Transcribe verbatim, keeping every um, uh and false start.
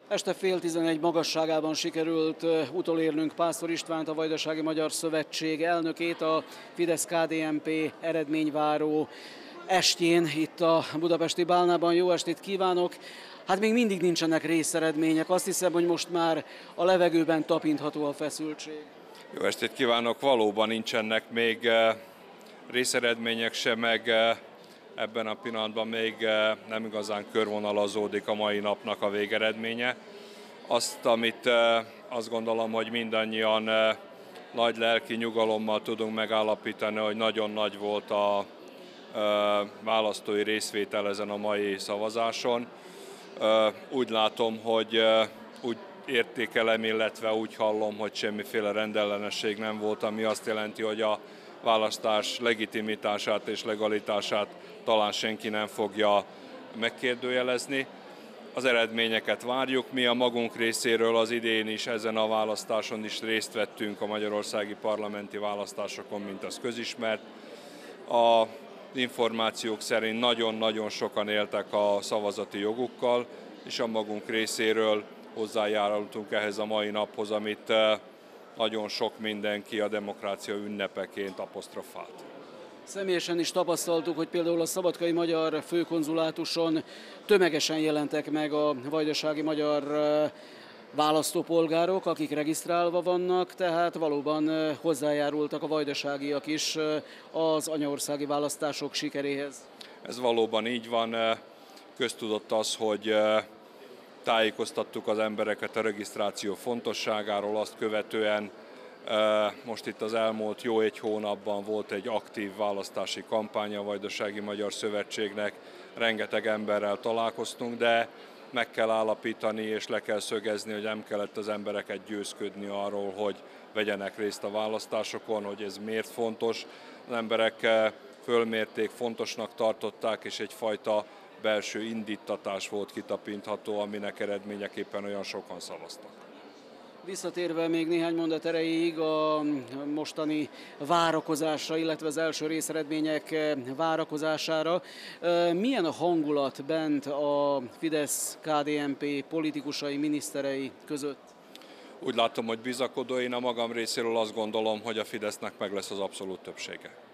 Este fél tizenegy magasságában sikerült utolérnünk Pásztor Istvánt, a Vajdasági Magyar Szövetség elnökét, a Fidesz-ká dé en pé eredményváró estjén itt a budapesti Bálnában. Jó estét kívánok! Hát még mindig nincsenek részeredmények. Azt hiszem, hogy most már a levegőben tapintható a feszültség. Jó estét kívánok! Valóban nincsenek még részeredmények sem, meg ebben a pillanatban még nem igazán körvonalazódik a mai napnak a végeredménye. Azt, amit azt gondolom, hogy mindannyian nagy lelki nyugalommal tudunk megállapítani, hogy nagyon nagy volt a választói részvétel ezen a mai szavazáson. Úgy látom, hogy úgy értékelem, illetve úgy hallom, hogy semmiféle rendellenesség nem volt, ami azt jelenti, hogy a választás legitimitását és legalitását talán senki nem fogja megkérdőjelezni. Az eredményeket várjuk. Mi a magunk részéről az idén is ezen a választáson is részt vettünk a magyarországi parlamenti választásokon, mint az közismert. Az információk szerint nagyon-nagyon sokan éltek a szavazati jogukkal, és a magunk részéről hozzájárultunk ehhez a mai naphoz, amit nagyon sok mindenki a demokrácia ünnepeként apostrofált. Személyesen is tapasztaltuk, hogy például a szabadkai magyar főkonzulátuson tömegesen jelentek meg a vajdasági magyar választópolgárok, akik regisztrálva vannak, tehát valóban hozzájárultak a vajdaságiak is az anyaországi választások sikeréhez. Ez valóban így van. Köztudott az, hogy tájékoztattuk az embereket a regisztráció fontosságáról, azt követően most itt az elmúlt jó egy hónapban volt egy aktív választási kampány a Vajdasági Magyar Szövetségnek, rengeteg emberrel találkoztunk, de meg kell állapítani és le kell szögezni, hogy nem kellett az embereket győzködni arról, hogy vegyenek részt a választásokon, hogy ez miért fontos. Az emberek fölmérték, fontosnak tartották, és egyfajta belső indítatás volt kitapintható, aminek eredményeképpen olyan sokan szavaztak. Visszatérve még néhány mondat erejéig a mostani várakozásra, illetve az első részeredmények várakozására, milyen a hangulat bent a Fidesz-ká dé en pé politikusai, miniszterei között? Úgy látom, hogy bizakodó. Én a magam részéről azt gondolom, hogy a Fidesznek meg lesz az abszolút többsége.